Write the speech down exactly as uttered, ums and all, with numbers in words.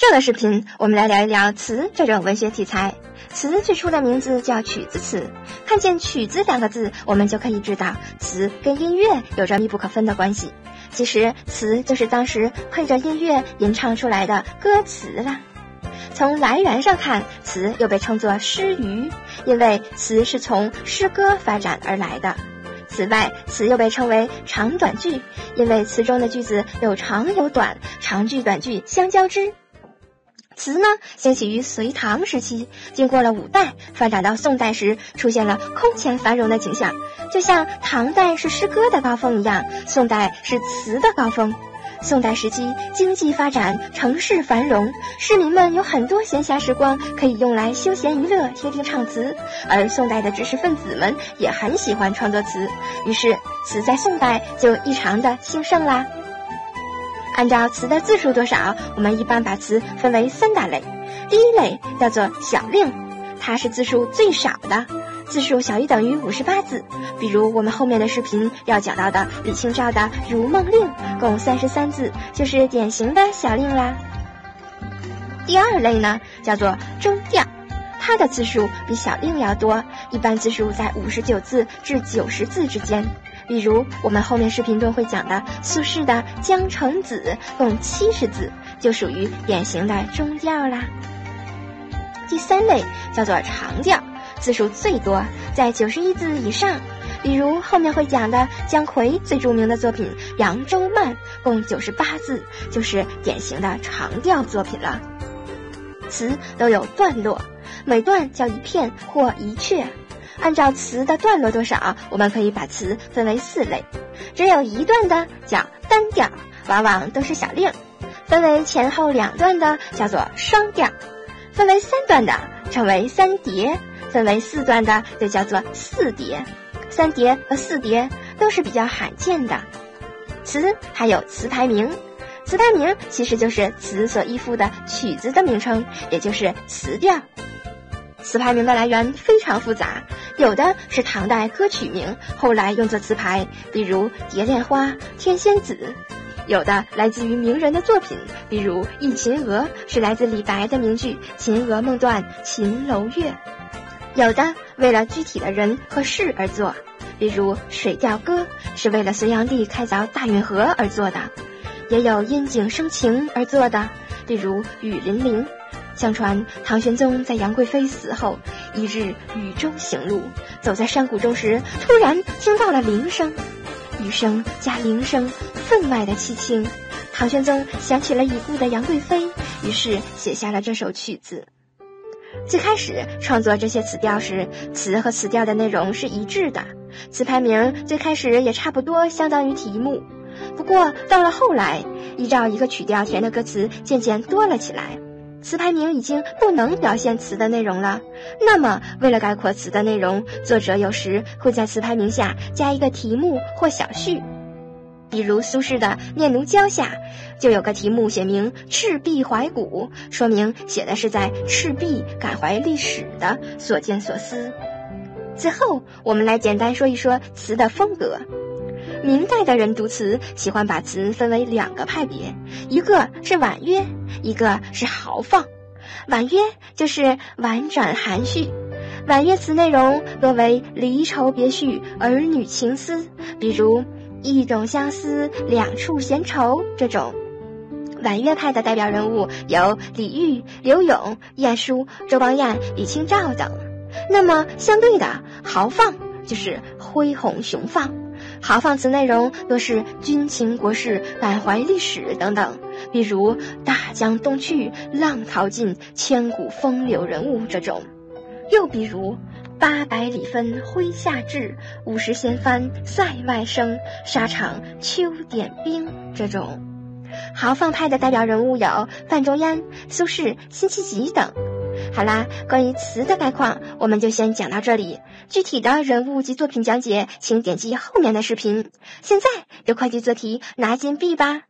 上个视频我们来聊一聊词这种文学题材。词最初的名字叫曲子词，看见曲子两个字，我们就可以知道词跟音乐有着密不可分的关系。其实词就是当时配着音乐吟唱出来的歌词了。从来源上看，词又被称作诗语，因为词是从诗歌发展而来的。此外，词又被称为长短句，因为词中的句子有长有短，长句短句相交织。词呢，兴起于隋唐时期，经过了五代，发展到宋代时，出现了空前繁荣的景象，就像唐代是诗歌的高峰一样，宋代是词的高峰。宋代时期，经济发展，城市繁荣，市民们有很多闲暇时光可以用来休闲娱乐，听听唱词，而宋代的知识分子们也很喜欢创作词，于是词在宋代就异常的兴盛啦。按照词的字数多少，我们一般把词分为三大类。第一类叫做小令，它是字数最少的，字数小于等于五十八字，比如我们后面的视频要讲到的李清照的《如梦令》，共三十三字，就是典型的小令啦。第二类呢，叫做中调，它的字数比小令要多，一般字数在五十九字至九十字之间。比如我们后面视频中会讲的苏轼的《江城子》，共七十字，就属于典型的中调啦。第三类叫做长调，字数最多，在九十一字以上，比如后面会讲的姜夔最著名的作品《扬州慢》，共九十八字，就是典型的长调作品了。词都有段落，每段叫一片或一阙。按照词的段落多少，我们可以把词分为四类。只有一段的叫单调，往往都是小令；分为前后两段的叫做双调；分为三段的称为三叠；分为四段的就叫做四叠。三叠和四叠都是比较罕见的。词还有词牌名，词牌名其实就是词所依附的曲子的名称，也就是词调。词牌名的来源非常复杂，有的是唐代歌曲名，后来用作词牌，比如《蝶恋花》《天仙子》；有的来自于名人的作品，比如《忆秦娥》是来自李白的名句《秦娥梦断秦楼月》；有的为了具体的人和事而作，比如《水调歌》是为了隋炀帝开凿大运河而作的；也有因景生情而作的，比如《雨霖铃》。相传唐玄宗在杨贵妃死后，一日雨中行路，走在山谷中时，突然听到了铃声，雨声加铃声，分外的凄清。唐玄宗想起了已故的杨贵妃，于是写下了这首曲子。最开始创作这些词调时，词和词调的内容是一致的，词牌名最开始也差不多相当于题目。不过到了后来，依照一个曲调填的歌词渐渐多了起来，词牌名已经不能表现词的内容了。那么为了概括词的内容，作者有时会在词牌名下加一个题目或小序。比如苏轼的《念奴娇》下就有个题目写明赤壁怀古，说明写的是在赤壁感怀历史的所见所思。最后我们来简单说一说词的风格。明代的人读词喜欢把词分为两个派别，一个是婉约，一个是豪放。婉约就是婉转含蓄，婉约词内容多为离愁别绪、儿女情思，比如一种相思，两处闲愁这种。婉约派的代表人物有李煜、柳永、晏殊、周邦彦、李清照等。那么相对的，豪放就是恢宏雄放。豪放词内容多是军情国事、感怀历史等等，比如大江东去，浪淘尽，千古风流人物这种。又比如八百里分麾下炙，五十弦翻塞外声，沙场秋点兵这种。豪放派的代表人物有范仲淹、苏轼、辛弃疾等。好啦，关于词的概况我们就先讲到这里，具体的人物及作品讲解请点击后面的视频。现在就快去做题拿金币吧。